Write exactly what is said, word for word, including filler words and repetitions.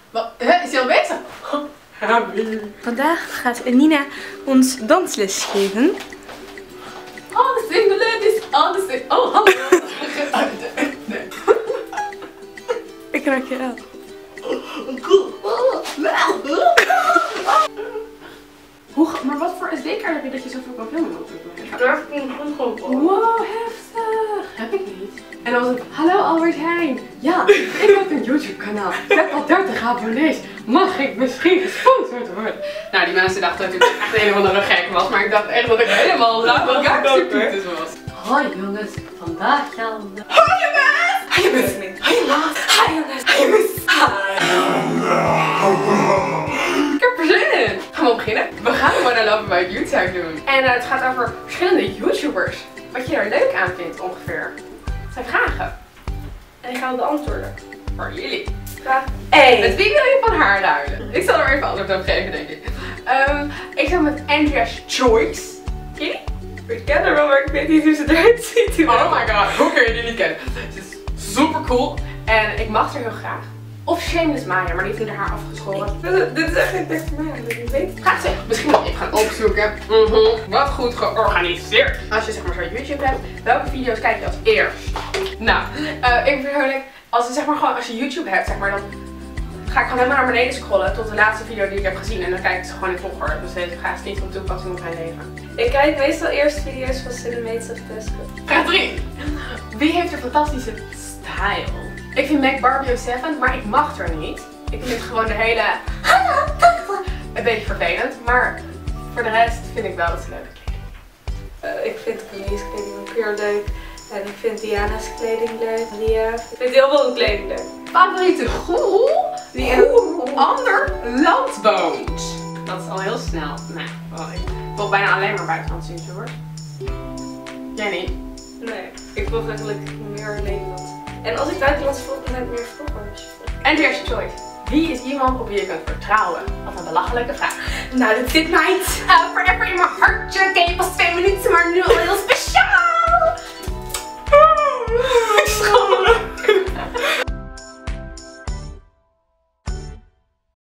Wat? Hè? Is hij al bezig? Vandaag gaat Nina ons dansles geven. All the single ladies, all the single... Oh, hallo. Nee. Ik raak je aan. Hoe, maar wat voor S D-kaart heb je dat je zoveel kan filmen op dit moment? Daar heb ik een grond gewoon. Wow, heftig. Heb ik niet. En dan was het, hallo Albert Heijn. Ja, ik heb een YouTube kanaal. Ik heb al dertig abonnees. Mag ik misschien gesponsord worden? Nou, die mensen dachten natuurlijk dat ik echt een of andere gek was. Maar ik dacht echt dat ik helemaal laagste was. Hoi jongens, vandaag gaan we... Hoi jongens! Hoi jongens! Hoi jongens! Hoi jongens! Hoi jongens! Ik heb er zin in! Gaan we beginnen? We gaan gewoon een Love About You tag doen. En uh, het gaat over verschillende YouTubers. Wat je er leuk aan vindt ongeveer. Het zijn vragen. En die gaan we beantwoorden. Voor jullie. Vraag één. Met wie wil je van haar ruilen? Ik zal er even antwoord op geven, denk ik. Um, ik zal met Andrea's Choice. Ken je die? Ik ken haar wel, maar ik weet niet hoe ze eruit ziet. Oh my god, hoe kun je die niet kennen? Ze is super cool en ik mag haar heel graag. Of Shameless Maya, maar die heeft haar afgeschoren. Dit, dit is echt geen tekst voor mij, dat ik niet weet. Gaat ze misschien wel even gaan opzoeken. Mm-hmm. Wat goed georganiseerd. Als je zeg maar zo YouTube hebt, welke video's kijk je als eerst? Nou, uh, ik persoonlijk, als, je, zeg maar, gewoon, als je YouTube hebt, zeg maar, dan ga ik gewoon helemaal naar beneden scrollen tot de laatste video die ik heb gezien. En dan kijk ik ze gewoon in volgorde. Dus deze gaat niet van toepassing op mijn leven. Ik kijk meestal eerst video's van Cinemates of Tesco. Vraag drie. Wie heeft een fantastische style? Ik vind Mac Barbie zeven, maar ik mag er niet. Ik vind gewoon de hele... een beetje vervelend. Maar voor de rest vind ik wel dat ze leuke kleding. Uh, ik vind Camille's kleding ook heel leuk. En ik vind Diana's kleding leuk. Lia. Ik vind heel veel kleding leuk. Favoriete goel die in een ander land woont. Dat is al heel snel. Nou, wel, ik wil bijna alleen maar buitenlandse YouTubers. Jij niet? Nee, ik volg eigenlijk meer Nederland. En als ik buitenlands volg, dan heb ik meer vloggers. Andrea's Choice. Wie is iemand op wie je kunt vertrouwen? Wat een belachelijke vraag. Nou, dit zit mij uh, forever in mijn hartje. Ken je pas twee minuten, maar nu al heel speciaal.